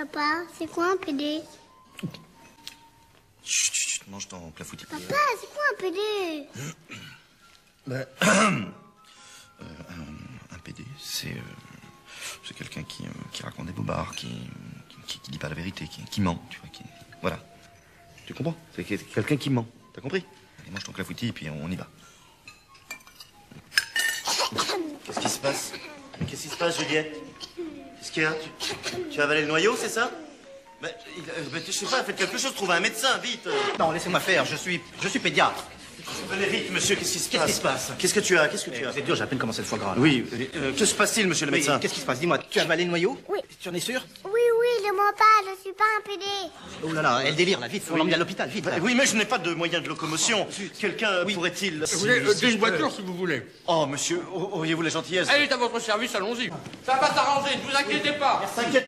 Papa, c'est quoi un PD? Chut, chut, mange ton clafoutis. Papa, c'est quoi un PD? Ben, un PD, c'est quelqu'un qui raconte des bobards, qui dit pas la vérité, qui ment, tu vois, voilà. Tu comprends? C'est quelqu'un qui ment. T'as compris? Allez, mange ton clafoutis et puis on y va. Qu'est-ce qui se passe? Qu'est-ce qui se passe, Juliette? Qu'est-ce qu'il y a? Tu as avalé le noyau, c'est ça? Je sais pas, faites quelque chose, trouvez un médecin, vite. Non, laissez-moi faire, je suis pédiatre. Allez, vite, monsieur, qu'est-ce qui se passe? Qu'est-ce qui se passe? Qu'est-ce que tu as? Qu'est-ce que tu as? C'est dur, j'ai à peine commencé le foie gras. Oui, que se passe-t-il, monsieur le médecin? Qu'est-ce qui se passe? Dis-moi, tu as avalé le noyau? Oui. Tu en es sûr? Oui, ne mens pas, je suis pas un PD. Oh là là, elle délire, là, vite, faut l'emmener à l'hôpital, vite. Là. Oui, mais je n'ai pas de moyens de locomotion. Quelqu'un pourrait-il... J'ai une voiture, si vous voulez. Oh, monsieur, auriez-vous la gentillesse? Elle est à votre service, allons-y. Ça va s'arranger, ne vous inquiétez pas. T'inquiète